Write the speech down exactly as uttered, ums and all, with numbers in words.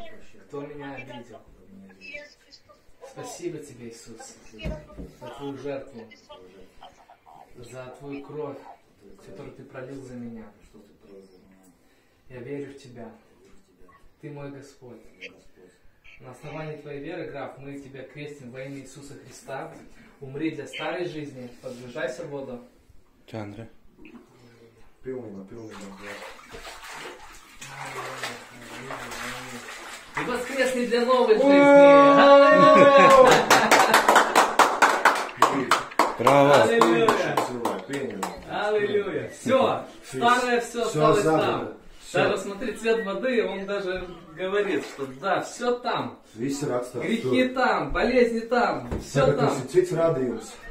кто меня обидел. Спасибо тебе, Иисус, за твою жертву, за твою кровь, которую ты пролил за меня. Я верю в тебя. Ты мой Господь. На основании твоей веры, граф, мы тебя крестим во имя Иисуса Христа. Умри для старой жизни, погружайся в воду. Чандра. Пилнемо, пилнемо. И воскресни для новой жизни. Право. Аллилуйя. Аллилуйя. Все. Старое все осталось там. Даже смотри, цвет воды, он даже говорит, что да, все там. Грехи там, болезни там, все там. Cits radījums.